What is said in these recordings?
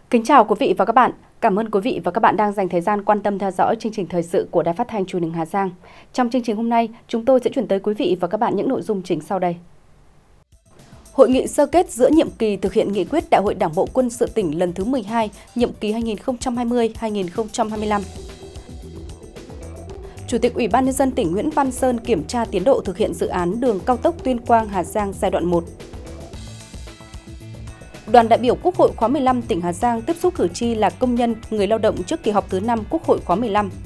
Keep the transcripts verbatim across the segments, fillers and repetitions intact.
Kính chào quý vị và các bạn. Cảm ơn quý vị và các bạn đang dành thời gian quan tâm theo dõi chương trình thời sự của Đài Phát thanh Truyền hình Hà Giang. Trong chương trình hôm nay, chúng tôi sẽ chuyển tới quý vị và các bạn những nội dung chính sau đây. Hội nghị sơ kết giữa nhiệm kỳ thực hiện nghị quyết Đại hội Đảng bộ Quân sự tỉnh lần thứ mười hai, nhiệm kỳ hai nghìn không trăm hai mươi đến hai nghìn không trăm hai mươi lăm. Chủ tịch Ủy ban Nhân dân tỉnh Nguyễn Văn Sơn kiểm tra tiến độ thực hiện dự án đường cao tốc Tuyên Quang - Hà Giang giai đoạn một. Đoàn đại biểu Quốc hội khóa mười lăm tỉnh Hà Giang tiếp xúc cử tri là công nhân, người lao động trước kỳ họp thứ năm Quốc hội khóa mười lăm.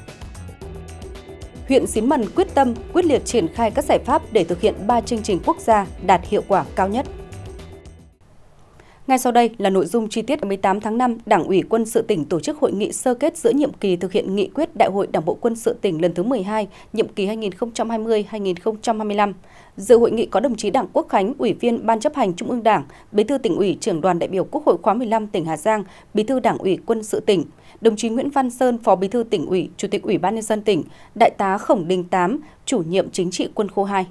Huyện Xín Mần quyết tâm, quyết liệt triển khai các giải pháp để thực hiện ba chương trình quốc gia đạt hiệu quả cao nhất. Ngay sau đây là nội dung chi tiết. Ngày mười tám tháng năm, Đảng ủy Quân sự tỉnh tổ chức hội nghị sơ kết giữa nhiệm kỳ thực hiện nghị quyết Đại hội Đảng bộ Quân sự tỉnh lần thứ mười hai, nhiệm kỳ hai nghìn không trăm hai mươi đến hai nghìn không trăm hai mươi lăm. Dự hội nghị có đồng chí Đặng Quốc Khánh, Ủy viên Ban Chấp hành Trung ương Đảng, Bí thư Tỉnh ủy, Trưởng đoàn đại biểu Quốc hội khóa mười lăm tỉnh Hà Giang, Bí thư Đảng ủy Quân sự tỉnh, đồng chí Nguyễn Văn Sơn, Phó Bí thư Tỉnh ủy, Chủ tịch Ủy ban Nhân dân tỉnh, Đại tá Khổng Đình Tám, Chủ nhiệm Chính trị Quân khu hai.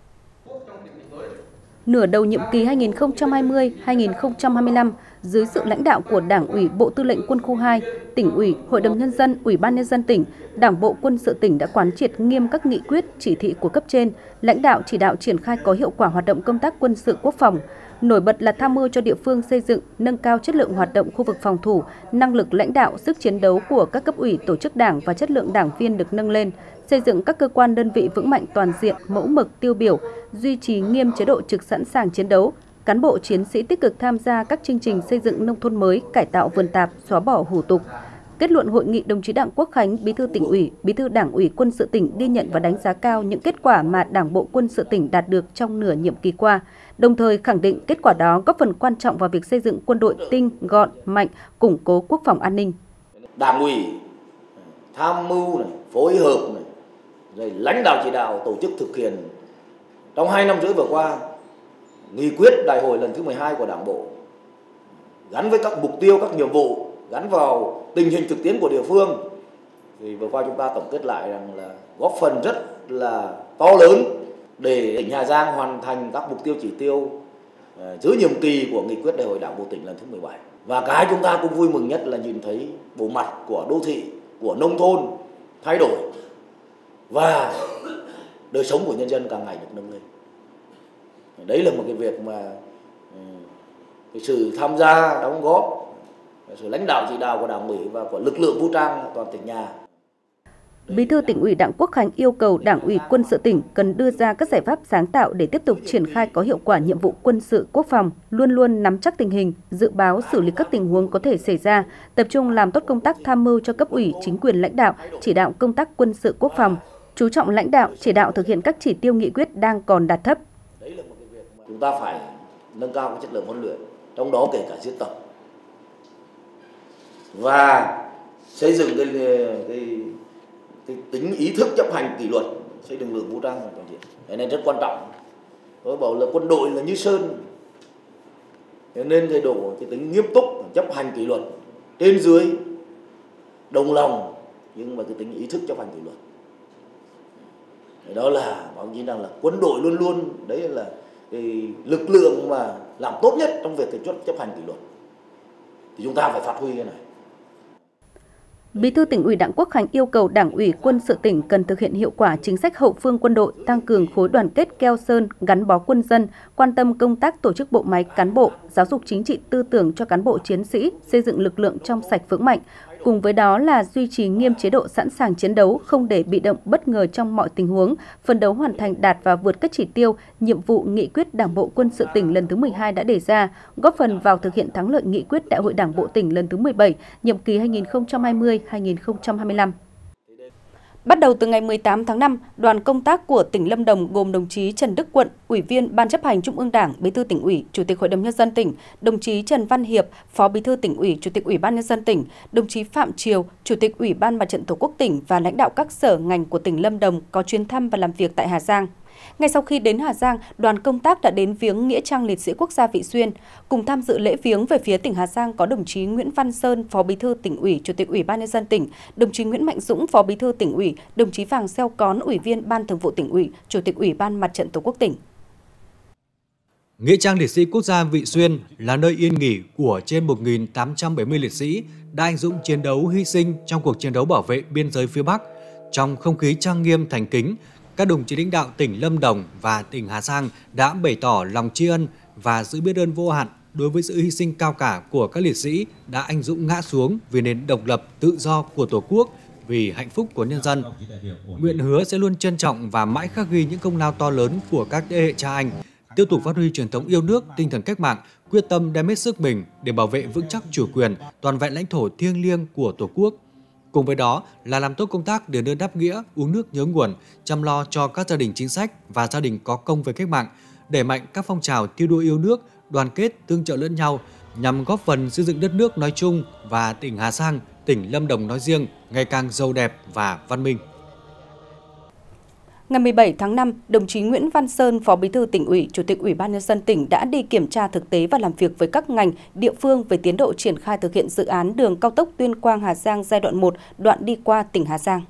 Nửa đầu nhiệm kỳ hai nghìn không trăm hai mươi đến hai nghìn không trăm hai mươi lăm, dưới sự lãnh đạo của Đảng ủy Bộ Tư lệnh Quân khu hai, Tỉnh ủy, Hội đồng Nhân dân, Ủy ban Nhân dân tỉnh, Đảng bộ Quân sự tỉnh đã quán triệt nghiêm các nghị quyết, chỉ thị của cấp trên, lãnh đạo chỉ đạo triển khai có hiệu quả hoạt động công tác quân sự quốc phòng. Nổi bật là tham mưu cho địa phương xây dựng, nâng cao chất lượng hoạt động khu vực phòng thủ, năng lực lãnh đạo, sức chiến đấu của các cấp ủy, tổ chức đảng và chất lượng đảng viên được nâng lên, xây dựng các cơ quan đơn vị vững mạnh toàn diện, mẫu mực, tiêu biểu, duy trì nghiêm chế độ trực sẵn sàng chiến đấu, cán bộ chiến sĩ tích cực tham gia các chương trình xây dựng nông thôn mới, cải tạo vườn tạp, xóa bỏ hủ tục. Kết luận hội nghị, đồng chí Đặng Quốc Khánh, Bí thư Tỉnh ủy, Bí thư Đảng ủy Quân sự tỉnh ghi nhận và đánh giá cao những kết quả mà Đảng bộ Quân sự tỉnh đạt được trong nửa nhiệm kỳ qua, đồng thời khẳng định kết quả đó góp phần quan trọng vào việc xây dựng quân đội tinh, gọn, mạnh, củng cố quốc phòng an ninh. Đảng ủy tham mưu này, phối hợp này, rồi lãnh đạo chỉ đạo tổ chức thực hiện trong hai năm rưỡi vừa qua nghị quyết đại hội lần thứ mười hai của Đảng bộ, gắn với các mục tiêu, các nhiệm vụ, gắn vào tình hình thực tiễn của địa phương, thì vừa qua chúng ta tổng kết lại rằng là góp phần rất là to lớn để tỉnh Hà Giang hoàn thành các mục tiêu chỉ tiêu uh, giữa nhiệm kỳ của nghị quyết đại hội Đảng bộ tỉnh lần thứ mười bảy. Và cái chúng ta cũng vui mừng nhất là nhìn thấy bộ mặt của đô thị, của nông thôn thay đổi và đời sống của nhân dân càng ngày được nâng lên. Đấy là một cái việc mà cái sự tham gia, đóng góp, sự lãnh đạo chỉ đạo của Đảng ủy và của lực lượng vũ trang toàn tỉnh nhà. Bí thư Tỉnh ủy Đặng Quốc Khánh yêu cầu Đảng ủy Quân sự tỉnh cần đưa ra các giải pháp sáng tạo để tiếp tục triển khai có hiệu quả nhiệm vụ quân sự quốc phòng, luôn luôn nắm chắc tình hình, dự báo xử lý các tình huống có thể xảy ra, tập trung làm tốt công tác tham mưu cho cấp ủy, chính quyền lãnh đạo, chỉ đạo công tác quân sự quốc phòng, chú trọng lãnh đạo, chỉ đạo thực hiện các chỉ tiêu nghị quyết đang còn đạt thấp. Đấy là một cái việc mà chúng ta phải nâng cao cái chất lượng huấn luyện, trong đó kể cả diễn tập và xây dựng cái, cái, cái tính ý thức chấp hành kỷ luật, xây dựng lực lượng vũ trang toàn diện. Cái này rất quan trọng. Tôi bảo là quân đội là như sơn, nên thay đổi cái tính nghiêm túc, chấp hành kỷ luật trên dưới, đồng lòng, nhưng mà cái tính ý thức chấp hành kỷ luật. Đó là báo chí rằng là quân đội luôn luôn đấy là cái lực lượng mà làm tốt nhất trong việc cái chấp hành kỷ luật, thì chúng ta phải phát huy cái này. Bí thư Tỉnh ủy Đặng Quốc Khánh yêu cầu Đảng ủy Quân sự tỉnh cần thực hiện hiệu quả chính sách hậu phương quân đội, tăng cường khối đoàn kết keo sơn, gắn bó quân dân, quan tâm công tác tổ chức bộ máy cán bộ, giáo dục chính trị tư tưởng cho cán bộ chiến sĩ, xây dựng lực lượng trong sạch vững mạnh. Cùng với đó là duy trì nghiêm chế độ sẵn sàng chiến đấu, không để bị động bất ngờ trong mọi tình huống, phấn đấu hoàn thành đạt và vượt các chỉ tiêu, nhiệm vụ nghị quyết Đảng bộ Quân sự tỉnh lần thứ mười hai đã đề ra, góp phần vào thực hiện thắng lợi nghị quyết Đại hội Đảng bộ tỉnh lần thứ mười bảy, nhiệm kỳ hai nghìn không trăm hai mươi đến hai nghìn không trăm hai mươi lăm. Bắt đầu từ ngày mười tám tháng năm, đoàn công tác của tỉnh Lâm Đồng gồm đồng chí Trần Đức Quận, Ủy viên Ban Chấp hành Trung ương Đảng, Bí thư Tỉnh ủy, Chủ tịch Hội đồng Nhân dân tỉnh, đồng chí Trần Văn Hiệp, Phó Bí thư Tỉnh ủy, Chủ tịch Ủy ban Nhân dân tỉnh, đồng chí Phạm Triều, Chủ tịch Ủy ban Mặt trận Tổ quốc tỉnh và lãnh đạo các sở ngành của tỉnh Lâm Đồng có chuyến thăm và làm việc tại Hà Giang. Ngay sau khi đến Hà Giang, đoàn công tác đã đến viếng nghĩa trang liệt sĩ quốc gia Vị Xuyên. Cùng tham dự lễ viếng về phía tỉnh Hà Giang có đồng chí Nguyễn Văn Sơn, Phó Bí thư Tỉnh ủy, Chủ tịch Ủy ban Nhân dân tỉnh, đồng chí Nguyễn Mạnh Dũng, Phó Bí thư Tỉnh ủy, đồng chí Vàng Xeo Cón, Ủy viên Ban Thường vụ Tỉnh ủy, Chủ tịch Ủy ban Mặt trận Tổ quốc tỉnh. Nghĩa trang liệt sĩ quốc gia Vị Xuyên là nơi yên nghỉ của trên một nghìn tám trăm bảy mươi liệt sĩ đã anh dũng chiến đấu hy sinh trong cuộc chiến đấu bảo vệ biên giới phía Bắc. Trong không khí trang nghiêm thành kính, các đồng chí lãnh đạo tỉnh Lâm Đồng và tỉnh Hà Giang đã bày tỏ lòng tri ân và sự biết ơn vô hạn đối với sự hy sinh cao cả của các liệt sĩ đã anh dũng ngã xuống vì nền độc lập tự do của Tổ quốc, vì hạnh phúc của nhân dân. Nguyện hứa sẽ luôn trân trọng và mãi khắc ghi những công lao to lớn của các thế hệ cha anh, tiếp tục phát huy truyền thống yêu nước, tinh thần cách mạng, quyết tâm đem hết sức mình để bảo vệ vững chắc chủ quyền, toàn vẹn lãnh thổ thiêng liêng của Tổ quốc. Cùng với đó là làm tốt công tác đền ơn đáp nghĩa, uống nước nhớ nguồn, chăm lo cho các gia đình chính sách và gia đình có công với cách mạng, đẩy mạnh các phong trào thi đua yêu nước, đoàn kết, tương trợ lẫn nhau nhằm góp phần xây dựng đất nước nói chung và tỉnh Hà Giang, tỉnh Lâm Đồng nói riêng ngày càng giàu đẹp và văn minh. Ngày mười bảy tháng năm, đồng chí Nguyễn Văn Sơn, Phó Bí thư Tỉnh ủy, Chủ tịch Ủy ban Nhân dân tỉnh đã đi kiểm tra thực tế và làm việc với các ngành, địa phương về tiến độ triển khai thực hiện dự án đường cao tốc Tuyên Quang - Hà Giang giai đoạn một, đoạn đi qua tỉnh Hà Giang.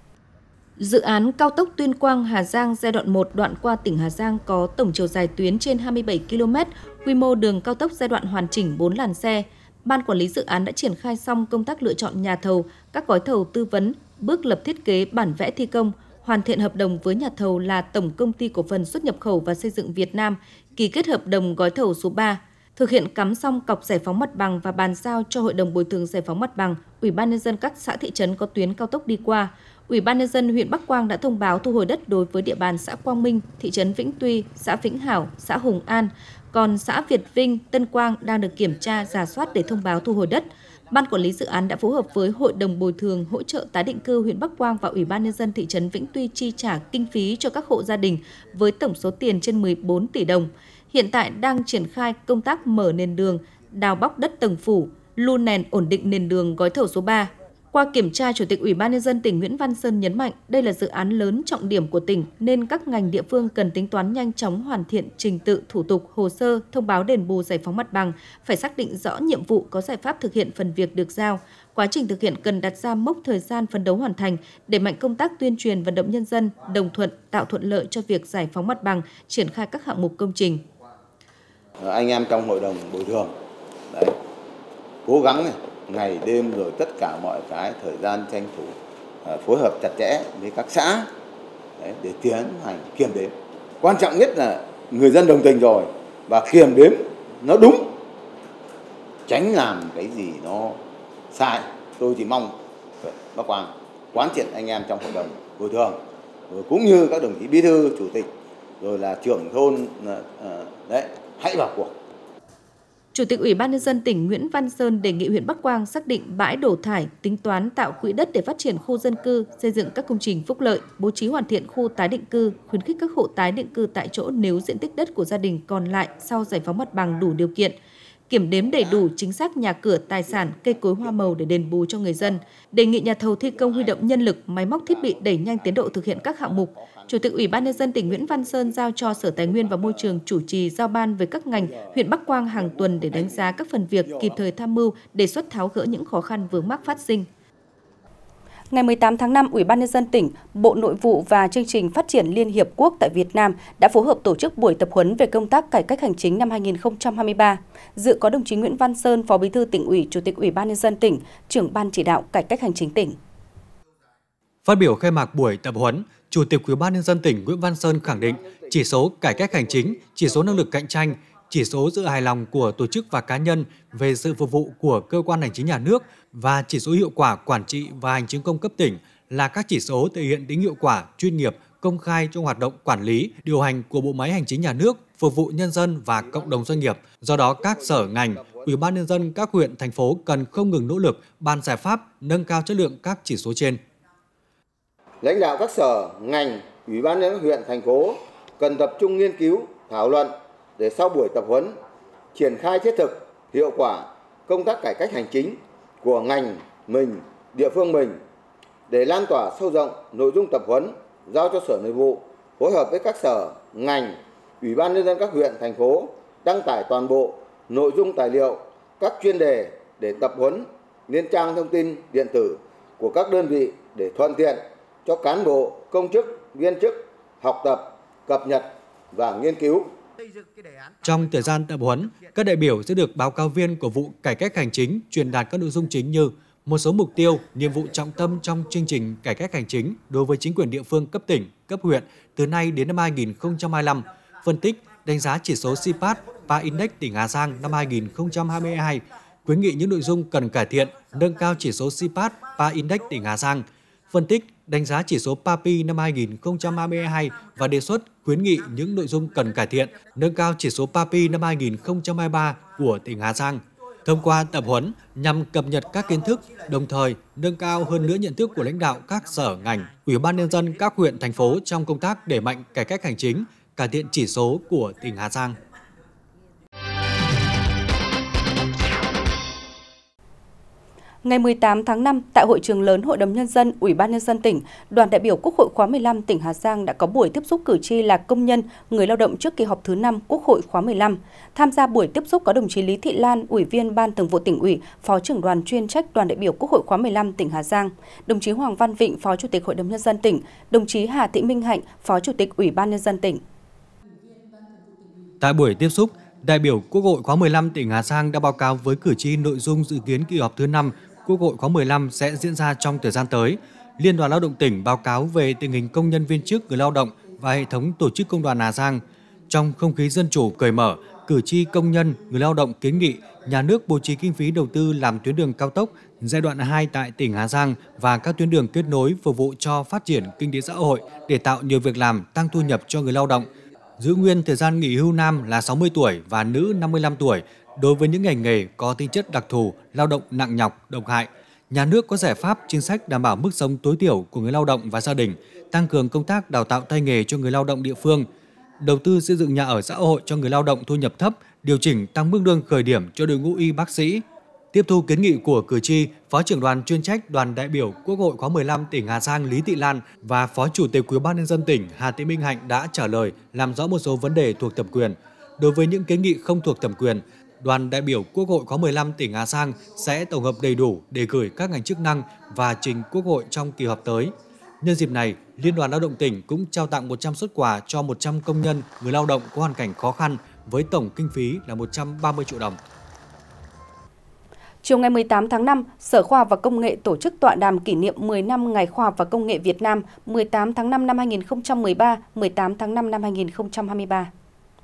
Dự án cao tốc Tuyên Quang - Hà Giang giai đoạn một đoạn qua tỉnh Hà Giang có tổng chiều dài tuyến trên hai mươi bảy ki lô mét, quy mô đường cao tốc giai đoạn hoàn chỉnh bốn làn xe. Ban quản lý dự án đã triển khai xong công tác lựa chọn nhà thầu, các gói thầu tư vấn, bước lập thiết kế bản vẽ thi công, hoàn thiện hợp đồng với nhà thầu là Tổng Công ty Cổ phần Xuất nhập khẩu và Xây dựng Việt Nam, ký kết hợp đồng gói thầu số ba, thực hiện cắm xong cọc giải phóng mặt bằng và bàn giao cho Hội đồng Bồi thường Giải phóng mặt bằng, Ủy ban Nhân dân các xã thị trấn có tuyến cao tốc đi qua. Ủy ban Nhân dân huyện Bắc Quang đã thông báo thu hồi đất đối với địa bàn xã Quang Minh, thị trấn Vĩnh Tuy, xã Vĩnh Hảo, xã Hùng An. Còn xã Việt Vinh, Tân Quang đang được kiểm tra, rà soát để thông báo thu hồi đất. Ban quản lý dự án đã phối hợp với Hội đồng Bồi thường hỗ trợ tái định cư huyện Bắc Quang và Ủy ban Nhân dân thị trấn Vĩnh Tuy chi trả kinh phí cho các hộ gia đình với tổng số tiền trên mười bốn tỷ đồng. Hiện tại đang triển khai công tác mở nền đường, đào bóc đất tầng phủ, lu nền ổn định nền đường gói thầu số ba. Qua kiểm tra, Chủ tịch Ủy ban Nhân dân tỉnh Nguyễn Văn Sơn nhấn mạnh đây là dự án lớn trọng điểm của tỉnh nên các ngành địa phương cần tính toán nhanh chóng hoàn thiện trình tự, thủ tục, hồ sơ, thông báo đền bù giải phóng mặt bằng, phải xác định rõ nhiệm vụ, có giải pháp thực hiện phần việc được giao. Quá trình thực hiện cần đặt ra mốc thời gian phấn đấu hoàn thành, đẩy mạnh công tác tuyên truyền vận động nhân dân, đồng thuận, tạo thuận lợi cho việc giải phóng mặt bằng, triển khai các hạng mục công trình. Anh em trong hội đồng bồi thường, đấy, cố gắng này, ngày đêm rồi tất cả mọi cái thời gian tranh thủ uh, phối hợp chặt chẽ với các xã đấy, để tiến hành kiểm đếm. Quan trọng nhất là người dân đồng tình rồi và kiểm đếm nó đúng, tránh làm cái gì nó sai. Tôi chỉ mong Bắc Quang quán triệt anh em trong hội đồng bồi thường rồi cũng như các đồng chí bí thư, chủ tịch rồi là trưởng thôn uh, đấy hãy vào cuộc. Chủ tịch Ủy ban Nhân dân tỉnh Nguyễn Văn Sơn đề nghị huyện Bắc Quang xác định bãi đổ thải, tính toán tạo quỹ đất để phát triển khu dân cư, xây dựng các công trình phúc lợi, bố trí hoàn thiện khu tái định cư, khuyến khích các hộ tái định cư tại chỗ nếu diện tích đất của gia đình còn lại sau giải phóng mặt bằng đủ điều kiện. Kiểm đếm đầy đủ chính xác nhà cửa, tài sản, cây cối hoa màu để đền bù cho người dân. Đề nghị nhà thầu thi công huy động nhân lực, máy móc thiết bị đẩy nhanh tiến độ thực hiện các hạng mục. Chủ tịch Ủy ban Nhân dân tỉnh Nguyễn Văn Sơn giao cho Sở Tài nguyên và Môi trường chủ trì giao ban với các ngành huyện Bắc Quang hàng tuần để đánh giá các phần việc, kịp thời tham mưu, đề xuất tháo gỡ những khó khăn vướng mắc phát sinh. Ngày mười tám tháng năm, Ủy ban Nhân dân tỉnh, Bộ Nội vụ và Chương trình Phát triển Liên Hiệp Quốc tại Việt Nam đã phối hợp tổ chức buổi tập huấn về công tác cải cách hành chính năm hai nghìn không trăm hai mươi ba. Dự có đồng chí Nguyễn Văn Sơn, Phó Bí thư Tỉnh ủy, Chủ tịch Ủy ban Nhân dân tỉnh, trưởng Ban chỉ đạo cải cách hành chính tỉnh. Phát biểu khai mạc buổi tập huấn, Chủ tịch Ủy ban Nhân dân tỉnh Nguyễn Văn Sơn khẳng định chỉ số cải cách hành chính, chỉ số năng lực cạnh tranh, chỉ số sự hài lòng của tổ chức và cá nhân về sự phục vụ của cơ quan hành chính nhà nước và chỉ số hiệu quả quản trị và hành chính công cấp tỉnh là các chỉ số thể hiện tính hiệu quả, chuyên nghiệp, công khai trong hoạt động quản lý, điều hành của bộ máy hành chính nhà nước, phục vụ nhân dân và cộng đồng doanh nghiệp. Do đó, các sở ngành, Ủy ban Nhân dân các huyện, thành phố cần không ngừng nỗ lực bàn giải pháp nâng cao chất lượng các chỉ số trên. Lãnh đạo các sở, ngành, Ủy ban nhân dân huyện, thành phố cần tập trung nghiên cứu, thảo luận để sau buổi tập huấn triển khai thiết thực, hiệu quả công tác cải cách hành chính của ngành mình, địa phương mình để lan tỏa sâu rộng nội dung tập huấn, giao cho Sở Nội vụ phối hợp với các sở, ngành, Ủy ban nhân dân các huyện, thành phố đăng tải toàn bộ nội dung tài liệu, các chuyên đề để tập huấn lên trang thông tin điện tử của các đơn vị để thuận tiện cho cán bộ, công chức, viên chức học tập, cập nhật và nghiên cứu. Trong thời gian tập huấn, các đại biểu sẽ được báo cáo viên của vụ cải cách hành chính truyền đạt các nội dung chính như một số mục tiêu, nhiệm vụ trọng tâm trong chương trình cải cách hành chính đối với chính quyền địa phương cấp tỉnh, cấp huyện từ nay đến năm hai nghìn không trăm hai mươi lăm, phân tích, đánh giá chỉ số xê pê a tê, pê a Index tỉnh Hà Giang năm hai nghìn không trăm hai mươi hai, khuyến nghị những nội dung cần cải thiện, nâng cao chỉ số xê pê a tê, pê a Index tỉnh Hà Giang, phân tích, đánh giá chỉ số pê a pê năm hai nghìn không trăm hai mươi hai và đề xuất khuyến nghị những nội dung cần cải thiện, nâng cao chỉ số pê a pê năm hai nghìn không trăm hai mươi ba của tỉnh Hà Giang. Thông qua tập huấn nhằm cập nhật các kiến thức, đồng thời nâng cao hơn nữa nhận thức của lãnh đạo các sở ngành, Ủy ban nhân dân các huyện, thành phố trong công tác đẩy mạnh cải cách hành chính, cải thiện chỉ số của tỉnh Hà Giang. Ngày mười tám tháng năm, tại hội trường lớn Hội đồng Nhân dân, Ủy ban Nhân dân tỉnh, đoàn đại biểu Quốc hội khóa mười lăm tỉnh Hà Giang đã có buổi tiếp xúc cử tri là công nhân, người lao động trước kỳ họp thứ năm Quốc hội khóa mười lăm. Tham gia buổi tiếp xúc có đồng chí Lý Thị Lan, Ủy viên Ban Thường vụ Tỉnh ủy, Phó trưởng đoàn chuyên trách đoàn đại biểu Quốc hội khóa mười lăm tỉnh Hà Giang, đồng chí Hoàng Văn Vịnh, Phó Chủ tịch Hội đồng Nhân dân tỉnh, đồng chí Hà Thị Minh Hạnh, Phó Chủ tịch Ủy ban Nhân dân tỉnh. Tại buổi tiếp xúc, đại biểu Quốc hội khóa mười lăm tỉnh Hà Giang đã báo cáo với cử tri nội dung dự kiến kỳ họp thứ năm Quốc hội khóa mười lăm sẽ diễn ra trong thời gian tới. Liên đoàn Lao động tỉnh báo cáo về tình hình công nhân viên chức, người lao động và hệ thống tổ chức công đoàn Hà Giang. Trong không khí dân chủ cởi mở, cử tri, công nhân, người lao động kiến nghị nhà nước bố trí kinh phí đầu tư làm tuyến đường cao tốc giai đoạn hai tại tỉnh Hà Giang và các tuyến đường kết nối phục vụ cho phát triển kinh tế xã hội để tạo nhiều việc làm, tăng thu nhập cho người lao động. Giữ nguyên thời gian nghỉ hưu nam là sáu mươi tuổi và nữ năm mươi lăm tuổi đối với những ngành nghề có tính chất đặc thù, lao động nặng nhọc, độc hại. Nhà nước có giải pháp chính sách đảm bảo mức sống tối thiểu của người lao động và gia đình, tăng cường công tác đào tạo tay nghề cho người lao động địa phương, đầu tư xây dựng nhà ở xã hội cho người lao động thu nhập thấp, điều chỉnh tăng mức lương khởi điểm cho đội ngũ y bác sĩ. Tiếp thu kiến nghị của cử tri, Phó trưởng đoàn chuyên trách đoàn đại biểu Quốc hội khóa mười lăm tỉnh Hà Giang Lý Thị Lan và Phó Chủ tịch Ủy ban Nhân dân tỉnh Hà Thị Minh Hạnh đã trả lời làm rõ một số vấn đề thuộc thẩm quyền. Đối với những kiến nghị không thuộc thẩm quyền, đoàn đại biểu Quốc hội khóa mười lăm tỉnh Hà Giang sẽ tổng hợp đầy đủ để gửi các ngành chức năng và trình Quốc hội trong kỳ họp tới. Nhân dịp này, Liên đoàn Lao động tỉnh cũng trao tặng một trăm suất quà cho một trăm công nhân, người lao động có hoàn cảnh khó khăn với tổng kinh phí là một trăm ba mươi triệu đồng. Chiều ngày mười tám tháng năm, Sở Khoa học và Công nghệ tổ chức tọa đàm kỷ niệm mười năm Ngày Khoa học và Công nghệ Việt Nam mười tám tháng năm năm hai nghìn không trăm mười ba, mười tám tháng năm năm hai nghìn không trăm hai mươi ba.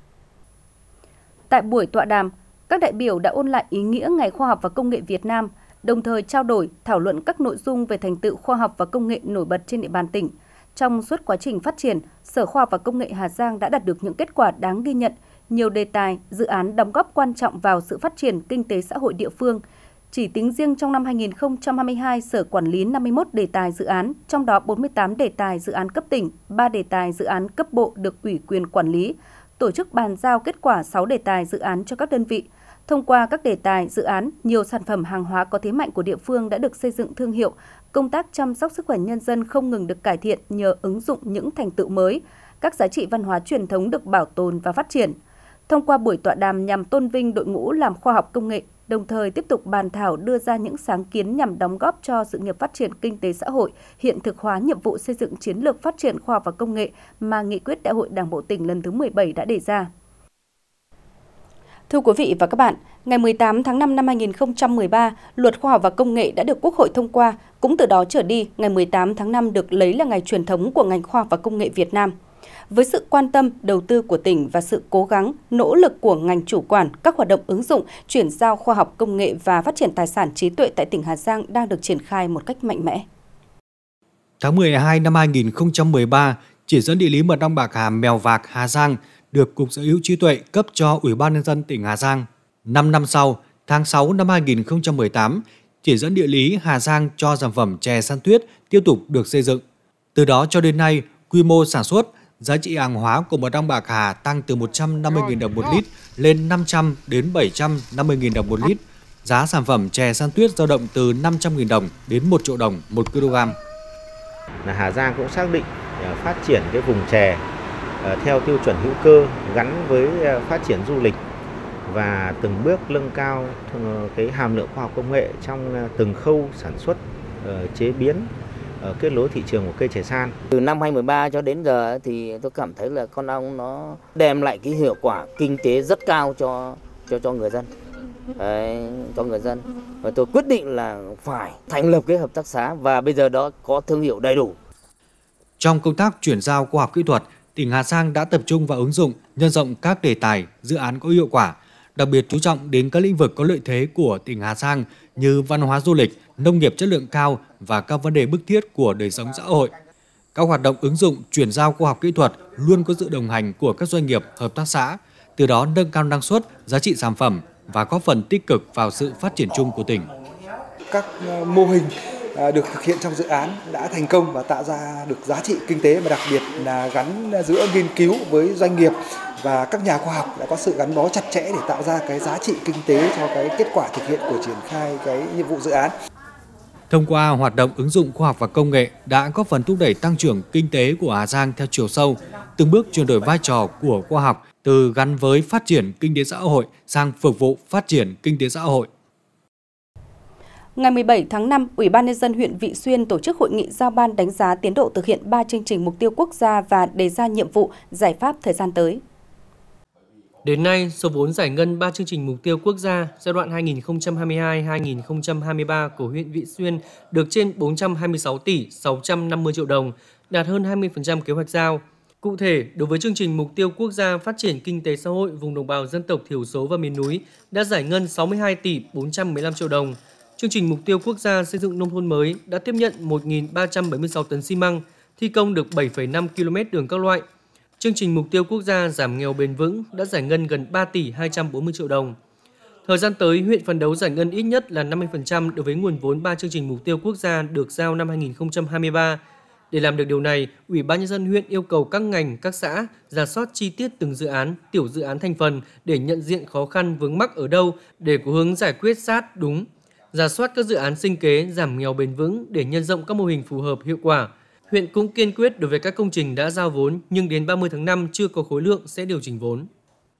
Tại buổi tọa đàm, các đại biểu đã ôn lại ý nghĩa Ngày Khoa học và Công nghệ Việt Nam, đồng thời trao đổi, thảo luận các nội dung về thành tựu khoa học và công nghệ nổi bật trên địa bàn tỉnh. Trong suốt quá trình phát triển, Sở Khoa học và Công nghệ Hà Giang đã đạt được những kết quả đáng ghi nhận, nhiều đề tài, dự án đóng góp quan trọng vào sự phát triển kinh tế xã hội địa phương. Chỉ tính riêng trong năm hai nghìn không trăm hai mươi hai, Sở quản lý năm mươi mốt đề tài dự án, trong đó bốn mươi tám đề tài dự án cấp tỉnh, ba đề tài dự án cấp bộ được ủy quyền quản lý, tổ chức bàn giao kết quả sáu đề tài dự án cho các đơn vị. Thông qua các đề tài dự án, nhiều sản phẩm hàng hóa có thế mạnh của địa phương đã được xây dựng thương hiệu, công tác chăm sóc sức khỏe nhân dân không ngừng được cải thiện nhờ ứng dụng những thành tựu mới, các giá trị văn hóa truyền thống được bảo tồn và phát triển. Thông qua buổi tọa đàm nhằm tôn vinh đội ngũ làm khoa học công nghệ, đồng thời tiếp tục bàn thảo đưa ra những sáng kiến nhằm đóng góp cho sự nghiệp phát triển kinh tế xã hội, hiện thực hóa nhiệm vụ xây dựng chiến lược phát triển khoa học và công nghệ mà Nghị quyết Đại hội Đảng bộ tỉnh lần thứ mười bảy đã đề ra. Thưa quý vị và các bạn, ngày mười tám tháng năm năm hai nghìn không trăm mười ba, Luật Khoa học và Công nghệ đã được Quốc hội thông qua, cũng từ đó trở đi, ngày mười tám tháng năm được lấy là ngày truyền thống của ngành khoa học và công nghệ Việt Nam. Với sự quan tâm, đầu tư của tỉnh và sự cố gắng, nỗ lực của ngành chủ quản, các hoạt động ứng dụng, chuyển giao khoa học công nghệ và phát triển tài sản trí tuệ tại tỉnh Hà Giang đang được triển khai một cách mạnh mẽ. Tháng mười hai năm hai nghìn không trăm mười ba, chỉ dẫn địa lý mật ong bạc hà Mèo Vạc, Hà Giang được Cục Sở hữu trí tuệ cấp cho Ủy ban Nhân dân tỉnh Hà Giang. năm năm sau, tháng sáu năm hai nghìn không trăm mười tám, chỉ dẫn địa lý Hà Giang cho sản phẩm chè san tuyết tiếp tục được xây dựng. Từ đó cho đến nay, quy mô sản xuất, giá trị hàng hóa của mật ong bạc hà tăng từ một trăm năm mươi nghìn đồng một lít lên năm trăm đến bảy trăm năm mươi nghìn đồng một lít. Giá sản phẩm chè san tuyết dao động từ năm trăm nghìn đồng đến một triệu đồng một kg. Hà Giang cũng xác định phát triển cái vùng chè theo tiêu chuẩn hữu cơ gắn với phát triển du lịch và từng bước nâng cao cái hàm lượng khoa học công nghệ trong từng khâu sản xuất, chế biến kết nối thị trường của cây chè san. Từ năm hai không một ba cho đến giờ thì tôi cảm thấy là con ong nó đem lại cái hiệu quả kinh tế rất cao cho cho cho người dân. Đấy, cho người dân. Và tôi quyết định là phải thành lập cái hợp tác xã và bây giờ đó có thương hiệu đầy đủ. Trong công tác chuyển giao khoa học kỹ thuật, tỉnh Hà Giang đã tập trung vào ứng dụng, nhân rộng các đề tài, dự án có hiệu quả, đặc biệt chú trọng đến các lĩnh vực có lợi thế của tỉnh Hà Giang như văn hóa du lịch, nông nghiệp chất lượng cao và các vấn đề bức thiết của đời sống xã hội. Các hoạt động ứng dụng, chuyển giao khoa học kỹ thuật luôn có sự đồng hành của các doanh nghiệp, hợp tác xã, từ đó nâng cao năng suất, giá trị sản phẩm và góp phần tích cực vào sự phát triển chung của tỉnh. Các mô hình được thực hiện trong dự án đã thành công và tạo ra được giá trị kinh tế, mà đặc biệt là gắn giữa nghiên cứu với doanh nghiệp và các nhà khoa học đã có sự gắn bó chặt chẽ để tạo ra cái giá trị kinh tế cho cái kết quả thực hiện của triển khai cái nhiệm vụ dự án. Thông qua hoạt động ứng dụng khoa học và công nghệ đã góp phần thúc đẩy tăng trưởng kinh tế của Hà Giang theo chiều sâu, từng bước chuyển đổi vai trò của khoa học từ gắn với phát triển kinh tế xã hội sang phục vụ phát triển kinh tế xã hội. Ngày mười bảy tháng năm, Ủy ban Nhân dân huyện Vị Xuyên tổ chức hội nghị giao ban đánh giá tiến độ thực hiện ba chương trình mục tiêu quốc gia và đề ra nhiệm vụ, giải pháp thời gian tới. Đến nay, số vốn giải ngân ba chương trình mục tiêu quốc gia giai đoạn hai nghìn không trăm hai mươi hai đến hai nghìn không trăm hai mươi ba của huyện Vị Xuyên được trên bốn trăm hai mươi sáu tỷ sáu trăm năm mươi triệu đồng, đạt hơn hai mươi phần trăm kế hoạch giao. Cụ thể, đối với chương trình mục tiêu quốc gia phát triển kinh tế xã hội vùng đồng bào dân tộc thiểu số và miền núi đã giải ngân sáu mươi hai tỷ bốn trăm mười lăm triệu đồng. Chương trình mục tiêu quốc gia xây dựng nông thôn mới đã tiếp nhận một nghìn ba trăm bảy mươi sáu tấn xi măng, thi công được bảy phẩy năm ki lô mét đường các loại. Chương trình mục tiêu quốc gia giảm nghèo bền vững đã giải ngân gần ba tỷ hai trăm bốn mươi triệu đồng. Thời gian tới, huyện phấn đấu giải ngân ít nhất là năm mươi phần trăm đối với nguồn vốn ba chương trình mục tiêu quốc gia được giao năm hai nghìn không trăm hai mươi ba. Để làm được điều này, Ủy ban Nhân dân huyện yêu cầu các ngành, các xã rà soát chi tiết từng dự án, tiểu dự án thành phần để nhận diện khó khăn vướng mắc ở đâu để có hướng giải quyết sát đúng. Rà soát các dự án sinh kế, giảm nghèo bền vững để nhân rộng các mô hình phù hợp hiệu quả. Huyện cũng kiên quyết đối với các công trình đã giao vốn nhưng đến ba mươi tháng năm chưa có khối lượng sẽ điều chỉnh vốn.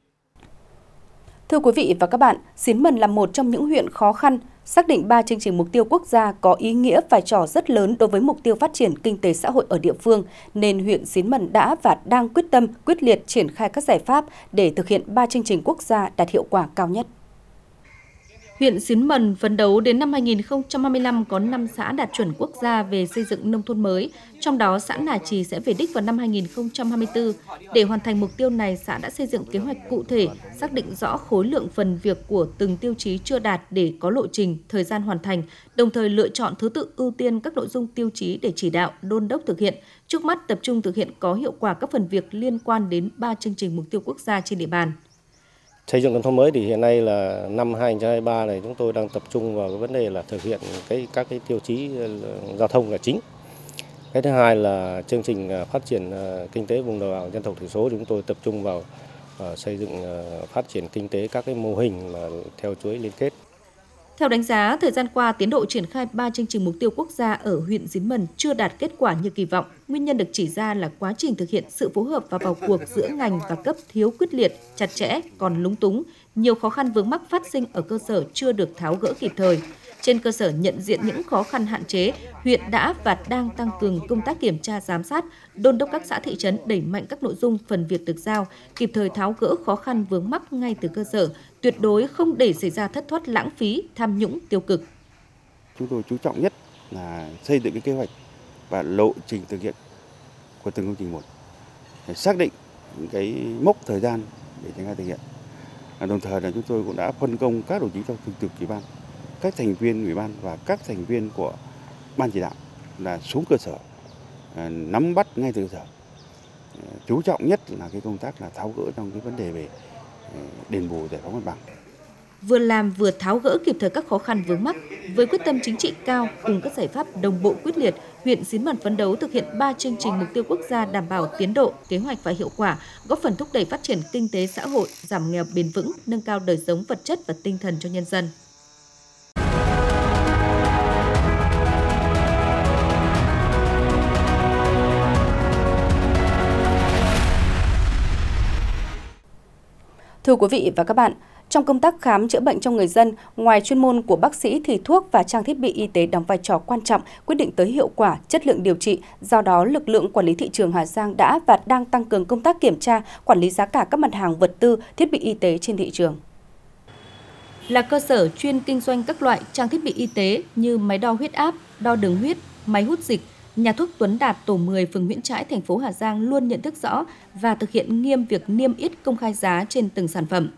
Thưa quý vị và các bạn, Xín Mần là một trong những huyện khó khăn. Xác định ba chương trình mục tiêu quốc gia có ý nghĩa vai trò rất lớn đối với mục tiêu phát triển kinh tế xã hội ở địa phương, nên huyện Xín Mần đã và đang quyết tâm, quyết liệt triển khai các giải pháp để thực hiện ba chương trình quốc gia đạt hiệu quả cao nhất. Huyện Xín Mần phấn đấu đến năm hai nghìn không trăm hai mươi lăm có năm xã đạt chuẩn quốc gia về xây dựng nông thôn mới, trong đó xã Nà Trì sẽ về đích vào năm hai nghìn không trăm hai mươi tư. Để hoàn thành mục tiêu này, xã đã xây dựng kế hoạch cụ thể, xác định rõ khối lượng phần việc của từng tiêu chí chưa đạt để có lộ trình, thời gian hoàn thành, đồng thời lựa chọn thứ tự ưu tiên các nội dung tiêu chí để chỉ đạo, đôn đốc thực hiện. Trước mắt tập trung thực hiện có hiệu quả các phần việc liên quan đến ba chương trình mục tiêu quốc gia trên địa bàn. Xây dựng nông thôn mới thì hiện nay là năm hai nghìn không trăm hai mươi ba này chúng tôi đang tập trung vào cái vấn đề là thực hiện cái các cái tiêu chí giao thông là chính. Cái thứ hai là chương trình phát triển kinh tế vùng đồng bào dân tộc thiểu số, chúng tôi tập trung vào uh, xây dựng uh, phát triển kinh tế các cái mô hình mà theo chuỗi liên kết. Theo đánh giá, thời gian qua, tiến độ triển khai ba chương trình mục tiêu quốc gia ở huyện Xín Mần chưa đạt kết quả như kỳ vọng. Nguyên nhân được chỉ ra là quá trình thực hiện sự phối hợp và vào cuộc giữa ngành và cấp thiếu quyết liệt, chặt chẽ, còn lúng túng. Nhiều khó khăn vướng mắc phát sinh ở cơ sở chưa được tháo gỡ kịp thời. Trên cơ sở nhận diện những khó khăn hạn chế, huyện đã và đang tăng cường công tác kiểm tra giám sát, đôn đốc các xã thị trấn đẩy mạnh các nội dung phần việc được giao, kịp thời tháo gỡ khó khăn vướng mắc ngay từ cơ sở, tuyệt đối không để xảy ra thất thoát lãng phí, tham nhũng tiêu cực. Chúng tôi chú trọng nhất là xây dựng cái kế hoạch và lộ trình thực hiện của từng công trình một, để xác định những cái mốc thời gian để triển khai thực hiện. Đồng thời là chúng tôi cũng đã phân công các đồng chí trong thường trực ủy ban, các thành viên ủy ban và các thành viên của ban chỉ đạo là xuống cơ sở, nắm bắt ngay từ cơ sở. Chú trọng nhất là cái công tác là tháo gỡ trong cái vấn đề về đền bù giải phóng mặt bằng. Vừa làm vừa tháo gỡ kịp thời các khó khăn vướng mắc, với quyết tâm chính trị cao cùng các giải pháp đồng bộ quyết liệt, huyện Xín Mần phấn đấu thực hiện ba chương trình mục tiêu quốc gia đảm bảo tiến độ, kế hoạch và hiệu quả, góp phần thúc đẩy phát triển kinh tế xã hội, giảm nghèo bền vững, nâng cao đời sống vật chất và tinh thần cho nhân dân. Thưa quý vị và các bạn, Trong công tác khám chữa bệnh cho người dân, ngoài chuyên môn của bác sĩ thì thuốc và trang thiết bị y tế đóng vai trò quan trọng quyết định tới hiệu quả, chất lượng điều trị. Do đó, lực lượng quản lý thị trường Hà Giang đã và đang tăng cường công tác kiểm tra, quản lý giá cả các mặt hàng vật tư, thiết bị y tế trên thị trường. Là cơ sở chuyên kinh doanh các loại trang thiết bị y tế như máy đo huyết áp, đo đường huyết, máy hút dịch, nhà thuốc Tuấn Đạt, tổ mười, phường Nguyễn Trãi, thành phố Hà Giang luôn nhận thức rõ và thực hiện nghiêm việc niêm yết công khai giá trên từng sản phẩm.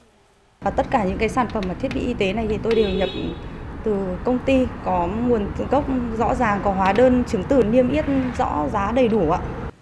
Và tất cả những cái sản phẩm và thiết bị y tế này thì tôi đều nhập từ công ty có nguồn gốc rõ ràng, có hóa đơn chứng từ niêm yết rõ giá đầy đủ ạ.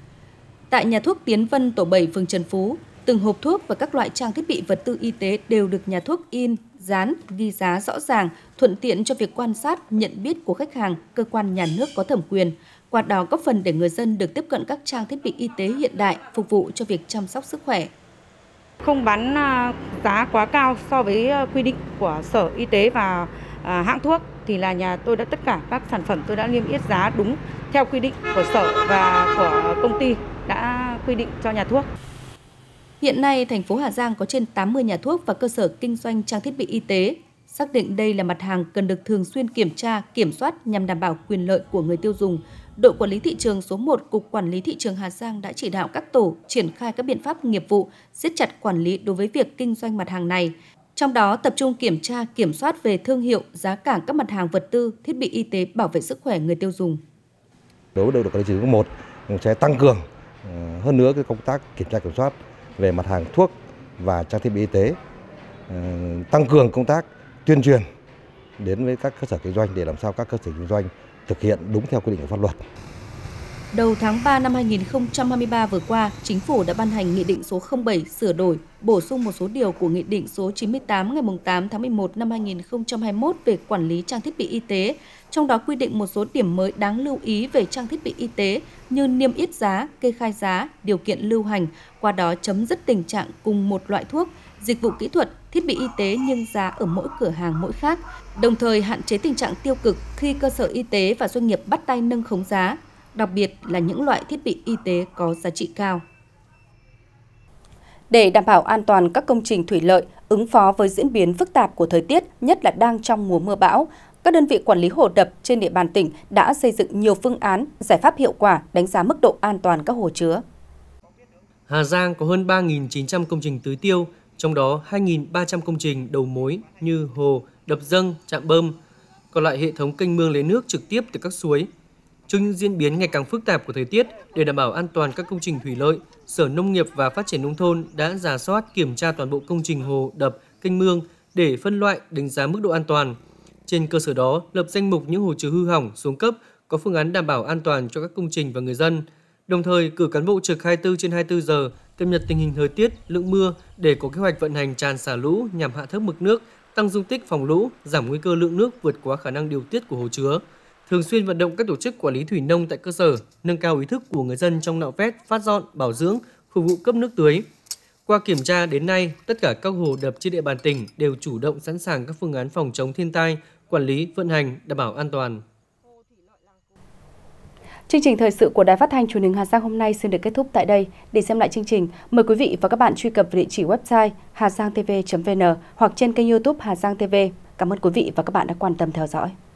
Tại nhà thuốc Tiến Vân, tổ bảy, phường Trần Phú, từng hộp thuốc và các loại trang thiết bị vật tư y tế đều được nhà thuốc in, dán, ghi giá rõ ràng, thuận tiện cho việc quan sát, nhận biết của khách hàng, cơ quan nhà nước có thẩm quyền. Qua đó góp phần để người dân được tiếp cận các trang thiết bị y tế hiện đại phục vụ cho việc chăm sóc sức khỏe. Không bán giá quá cao so với quy định của Sở Y tế và hãng thuốc thì là nhà tôi đã tất cả các sản phẩm tôi đã niêm yết giá đúng theo quy định của Sở và của công ty đã quy định cho nhà thuốc. Hiện nay, thành phố Hà Giang có trên tám mươi nhà thuốc và cơ sở kinh doanh trang thiết bị y tế. Xác định đây là mặt hàng cần được thường xuyên kiểm tra, kiểm soát nhằm đảm bảo quyền lợi của người tiêu dùng. Đội quản lý thị trường số một, Cục Quản lý Thị trường Hà Giang đã chỉ đạo các tổ triển khai các biện pháp nghiệp vụ, siết chặt quản lý đối với việc kinh doanh mặt hàng này. Trong đó tập trung kiểm tra, kiểm soát về thương hiệu, giá cả các mặt hàng vật tư, thiết bị y tế bảo vệ sức khỏe người tiêu dùng. Đối với đội quản lý thị trường số một sẽ tăng cường hơn nữa cái công tác kiểm tra kiểm soát về mặt hàng thuốc và trang thiết bị y tế, tăng cường công tác tuyên truyền đến với các cơ sở kinh doanh để làm sao các cơ sở kinh doanh thực hiện đúng theo quy định của pháp luật. Đầu tháng ba năm hai nghìn không trăm hai mươi ba vừa qua, Chính phủ đã ban hành Nghị định số không bảy sửa đổi, bổ sung một số điều của Nghị định số chín mươi tám ngày tám tháng mười một năm hai nghìn không trăm hai mươi mốt về quản lý trang thiết bị y tế, trong đó quy định một số điểm mới đáng lưu ý về trang thiết bị y tế như niêm yết giá, kê khai giá, điều kiện lưu hành, qua đó chấm dứt tình trạng cùng một loại thuốc, dịch vụ kỹ thuật, thiết bị y tế nhưng giá ở mỗi cửa hàng mỗi khác, đồng thời hạn chế tình trạng tiêu cực khi cơ sở y tế và doanh nghiệp bắt tay nâng khống giá, đặc biệt là những loại thiết bị y tế có giá trị cao. Để đảm bảo an toàn các công trình thủy lợi, ứng phó với diễn biến phức tạp của thời tiết, nhất là đang trong mùa mưa bão, các đơn vị quản lý hồ đập trên địa bàn tỉnh đã xây dựng nhiều phương án, giải pháp hiệu quả đánh giá mức độ an toàn các hồ chứa. Hà Giang có hơn ba nghìn chín trăm công trình tưới tiêu, trong đó hai nghìn ba trăm công trình đầu mối như hồ, đập dâng, trạm bơm, còn lại hệ thống kênh mương lấy nước trực tiếp từ các suối. Trước những diễn biến ngày càng phức tạp của thời tiết, để đảm bảo an toàn các công trình thủy lợi, Sở Nông nghiệp và Phát triển Nông thôn đã rà soát kiểm tra toàn bộ công trình hồ, đập, kênh mương để phân loại đánh giá mức độ an toàn. Trên cơ sở đó, lập danh mục những hồ chứa hư hỏng, xuống cấp, có phương án đảm bảo an toàn cho các công trình và người dân. Đồng thời, cử cán bộ trực hai mươi tư trên hai mươi tư giờ, cập nhật tình hình thời tiết, lượng mưa để có kế hoạch vận hành tràn xả lũ nhằm hạ thấp mực nước, tăng dung tích phòng lũ, giảm nguy cơ lượng nước vượt quá khả năng điều tiết của hồ chứa. Thường xuyên vận động các tổ chức quản lý thủy nông tại cơ sở, nâng cao ý thức của người dân trong nạo vét, phát dọn, bảo dưỡng, phục vụ cấp nước tưới. Qua kiểm tra đến nay, tất cả các hồ đập trên địa bàn tỉnh đều chủ động sẵn sàng các phương án phòng chống thiên tai, quản lý, vận hành, đảm bảo an toàn. Chương trình thời sự của Đài Phát thanh Truyền hình Hà Giang hôm nay xin được kết thúc tại đây. Để xem lại chương trình, mời quý vị và các bạn truy cập vào địa chỉ website hà giang t v chấm v n hoặc trên kênh YouTube Hà Giang ti vi. Cảm ơn quý vị và các bạn đã quan tâm theo dõi.